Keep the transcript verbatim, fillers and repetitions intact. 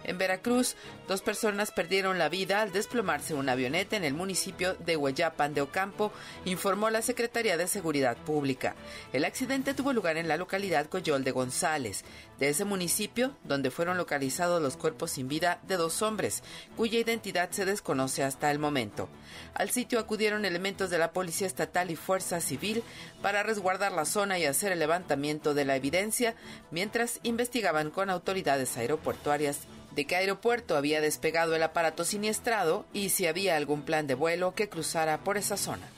En Veracruz, dos personas perdieron la vida al desplomarse una avioneta en el municipio de Hueyapan de Ocampo, informó la Secretaría de Seguridad Pública. El accidente tuvo lugar en la localidad Coyol de González, de ese municipio, donde fueron localizados los cuerpos sin vida de dos hombres, cuya identidad se desconoce hasta el momento. Al sitio acudieron elementos de la Policía Estatal y Fuerza Civil para resguardar la zona y hacer el levantamiento de la evidencia, mientras investigaban con autoridades aeroportuarias de qué aeropuerto había despegado el aparato siniestrado y si había algún plan de vuelo que cruzara por esa zona.